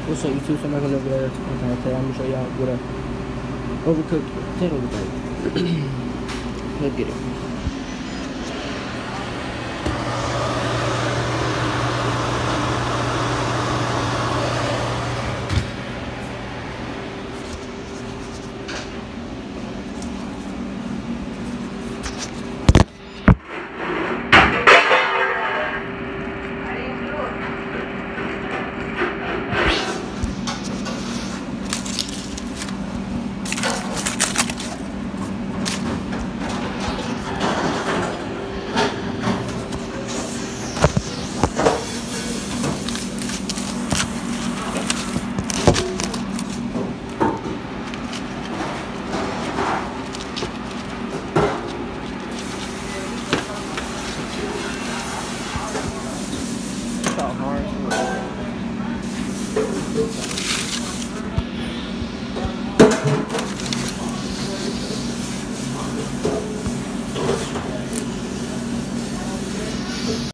lo so, io sono una cosa che amo ya pure overcooked potato bag. Let's get it.